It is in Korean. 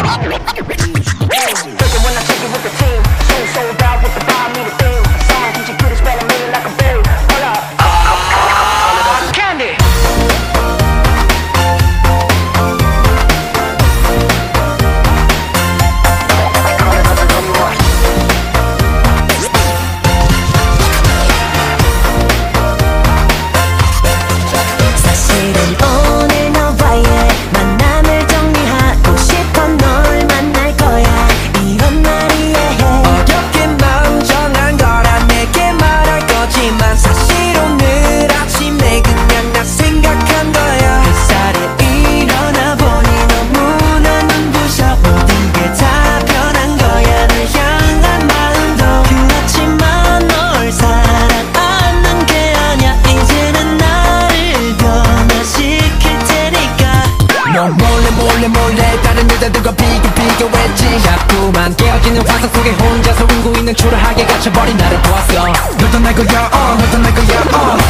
when I take it with the team, sold out with the vibe, need a theme. Someone teach you good, spell a million like a berry. Hold up, candy. 몰래 다른 여자들과 비교했지. 자꾸만 깨어지는 화상 속에 혼자서 울고 있는 초라하게 갇혀버린 나를 보았어. 널 떠날 거야 널 떠날 거야